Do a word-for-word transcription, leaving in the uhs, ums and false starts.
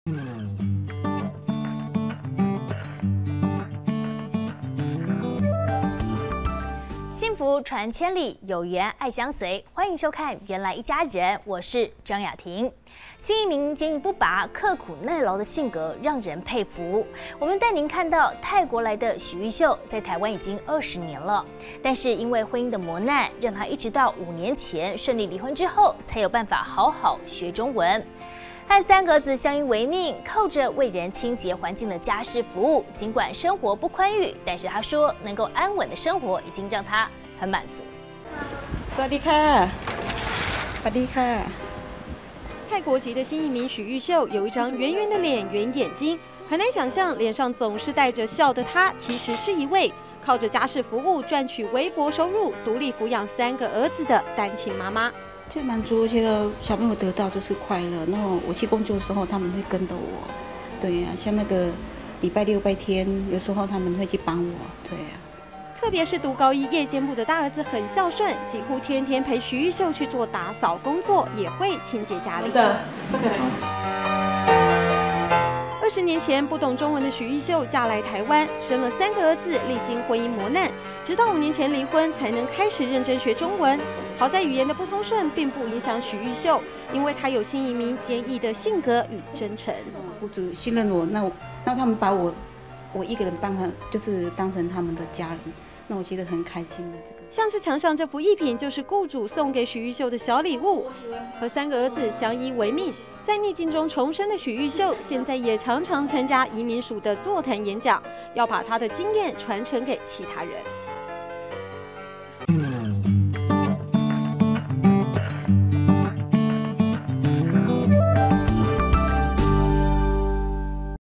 幸福传千里，有缘爱相随。欢迎收看《原来一家人》，我是张雅婷。新移民坚毅不拔、刻苦耐劳的性格让人佩服。我们带您看到泰国来的许玉秀，在台湾已经二十年了，但是因为婚姻的磨难，让她一直到五年前顺利离婚之后，才有办法好好学中文。和三个儿子相依为命，靠着为人清洁环境的家事服务，尽管生活不宽裕，但是他说能够安稳的生活已经让他很满足。 สวัสดีค่ะสวัสดีค่ะ。 泰国籍的新移民许玉秀有一张圆圆的脸、圆眼睛，很难想象脸上总是带着笑的她，其实是一位靠着家事服务赚取微薄收入，独立抚养三个儿子的单亲妈妈。 最满足，我觉得小朋友得到就是快乐。然后我去工作的时候，他们会跟着我。对呀、啊，像那个礼拜六、拜天，有时候他们会去帮我。对呀、啊。 特别是读高一夜间部的大儿子很孝顺，几乎天天陪许玉秀去做打扫工作，也会清洁家里。 这这个人。 二十年前不懂中文的许玉秀嫁来台湾，生了三个儿子，历经婚姻磨难，直到五年前离婚才能开始认真学中文。好在语言的不通顺并不影响许玉秀，因为她有新移民坚毅的性格与真诚。 雇主信任我，那我那他们把我我一个人帮他，就是当成他们的家人，那我觉得很开心的。这个像是墙上这幅艺品，就是雇主送给许玉秀的小礼物。和三个儿子相依为命，在逆境中重生的许玉秀，现在也常常参加移民署的座谈演讲，要把她的经验传承给其他人。